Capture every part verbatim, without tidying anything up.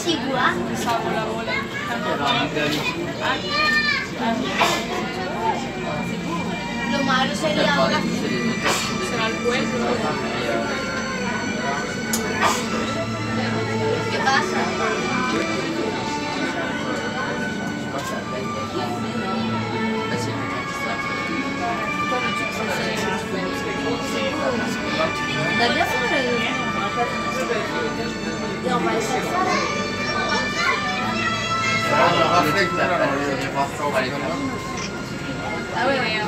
Sicura? Lo malo sería ahora. Será el pueblo. ¿Qué pasa? Davvero devo fare il Ah ouais, ouais.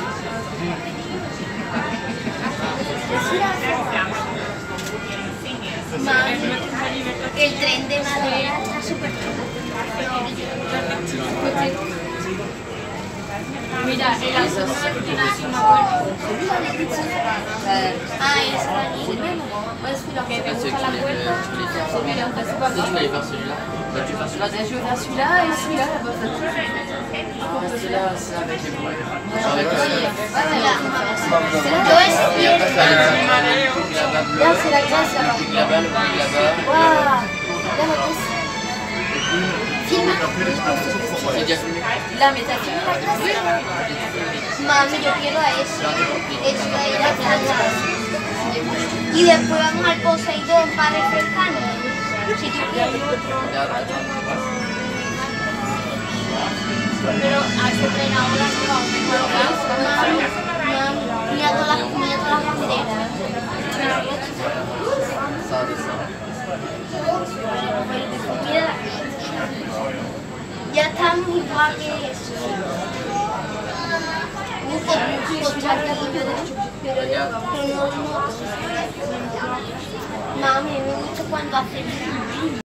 Ma il tren de madera está súper Mira, el ascensor tiene así una puerta. Ah, esa la niña. Pues lo que te gusta la puerta. Mira, entonces c'est pas grave. Tu vas aller faire celui-là. Bah, tu vas faire celui-là. Je vais faire celui-là et celui-là là-bas. C'est là, c'est avec les bras. Avec Yo es Là, c'est la glace là-bas. Là-bas, le là-bas. Filma. J'ai déjà filmé. Là, mais t'as filmé la classe? Mami, yo quiero a eso. Eso de ir a playa. Y después vamos al Poseidón para refrescarnos. Si tú quieres. Pero a ese tren ahora no va a mejor. Mira todas las, mira todas las banderas. Ça descend. Mira, ya estamos igual que eso. Un costarrillo de pero no, no. Mami, me gusta cuando hace